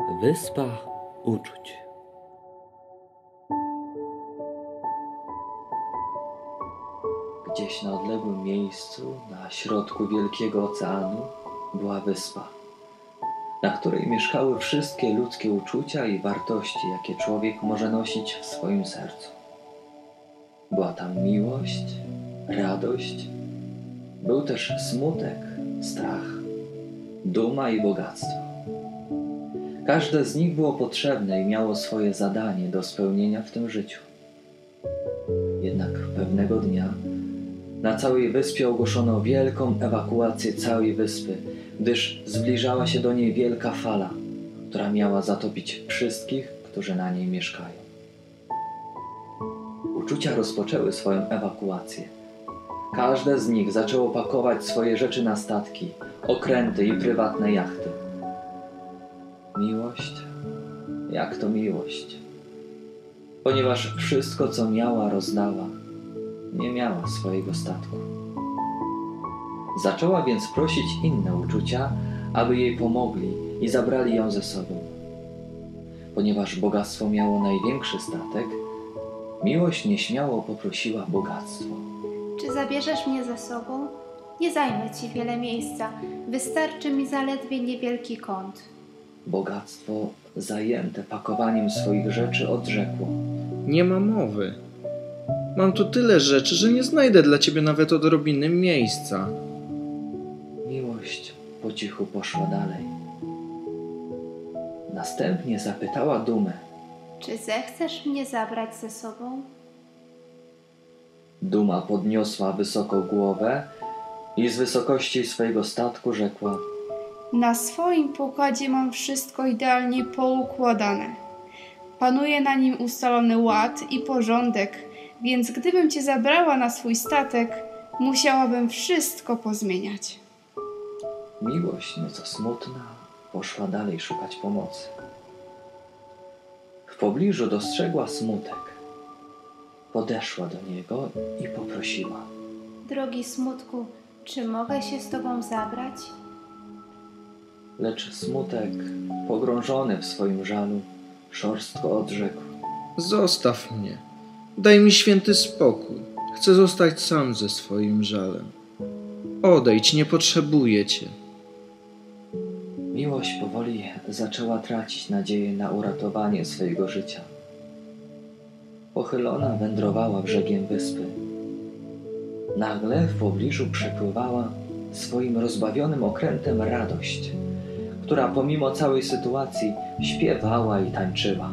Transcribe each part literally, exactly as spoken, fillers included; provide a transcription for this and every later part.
Wyspa uczuć. Gdzieś na odległym miejscu, na środku wielkiego oceanu, była wyspa, na której mieszkały wszystkie ludzkie uczucia i wartości, jakie człowiek może nosić w swoim sercu. Była tam miłość, radość, był też smutek, strach, duma i bogactwo. Każde z nich było potrzebne i miało swoje zadanie do spełnienia w tym życiu. Jednak pewnego dnia na całej wyspie ogłoszono wielką ewakuację całej wyspy, gdyż zbliżała się do niej wielka fala, która miała zatopić wszystkich, którzy na niej mieszkają. Uczucia rozpoczęły swoją ewakuację. Każde z nich zaczęło pakować swoje rzeczy na statki, okręty i prywatne jachty. Miłość? Jak to miłość? Ponieważ wszystko, co miała, rozdała, nie miała swojego statku. Zaczęła więc prosić inne uczucia, aby jej pomogli i zabrali ją ze sobą. Ponieważ bogactwo miało największy statek, miłość nieśmiało poprosiła bogactwo. Czy zabierzesz mnie ze sobą? Nie zajmę ci wiele miejsca, wystarczy mi zaledwie niewielki kąt. Bogactwo, zajęte pakowaniem swoich rzeczy, odrzekło: Nie ma mowy. Mam tu tyle rzeczy, że nie znajdę dla ciebie nawet odrobiny miejsca. Miłość po cichu poszła dalej. Następnie zapytała dumę: Czy zechcesz mnie zabrać ze sobą? Duma podniosła wysoko głowę i z wysokości swojego statku rzekła: Na swoim pokładzie mam wszystko idealnie poukładane. Panuje na nim ustalony ład i porządek, więc gdybym cię zabrała na swój statek, musiałabym wszystko pozmieniać. Miłość, nieco smutna, poszła dalej szukać pomocy. W pobliżu dostrzegła smutek. Podeszła do niego i poprosiła: Drogi smutku, czy mogę się z tobą zabrać? Lecz smutek, pogrążony w swoim żalu, szorstko odrzekł: Zostaw mnie. Daj mi święty spokój. Chcę zostać sam ze swoim żalem. Odejdź, nie potrzebuję cię. Miłość powoli zaczęła tracić nadzieję na uratowanie swojego życia. Pochylona wędrowała brzegiem wyspy. Nagle w pobliżu przepływała swoim rozbawionym okrętem radość, która pomimo całej sytuacji śpiewała i tańczyła.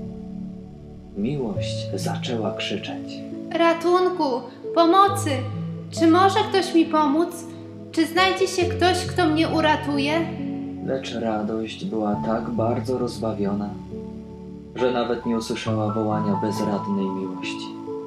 Miłość zaczęła krzyczeć: Ratunku! Pomocy! Czy może ktoś mi pomóc? Czy znajdzie się ktoś, kto mnie uratuje? Lecz radość była tak bardzo rozbawiona, że nawet nie usłyszała wołania bezradnej miłości.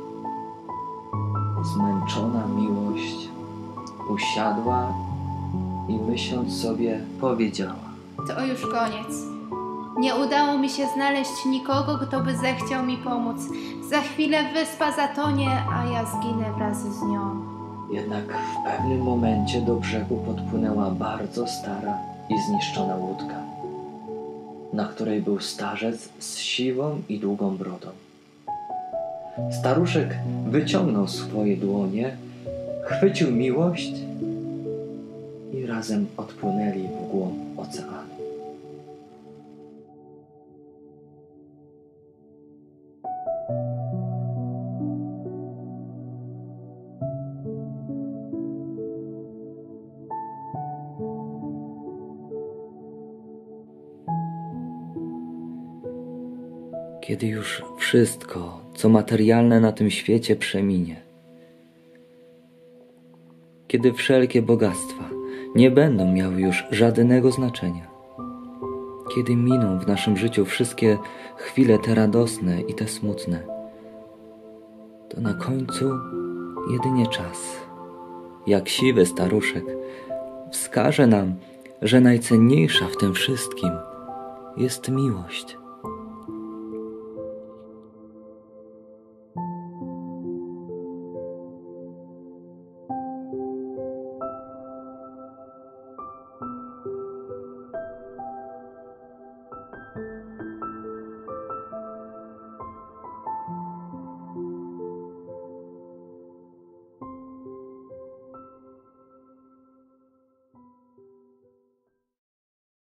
Zmęczona miłość usiadła i myśląc sobie powiedziała: To już koniec. Nie udało mi się znaleźć nikogo, kto by zechciał mi pomóc. Za chwilę wyspa zatonie, a ja zginę wraz z nią. Jednak w pewnym momencie do brzegu podpłynęła bardzo stara i zniszczona łódka, na której był starzec z siwą i długą brodą. Staruszek wyciągnął swoje dłonie, chwycił miłość i razem odpłynęli w głąb oceanu. Kiedy już wszystko, co materialne na tym świecie, przeminie, kiedy wszelkie bogactwa nie będą miały już żadnego znaczenia, kiedy miną w naszym życiu wszystkie chwile te radosne i te smutne, to na końcu jedynie czas, jak siwy staruszek, wskaże nam, że najcenniejsza w tym wszystkim jest miłość.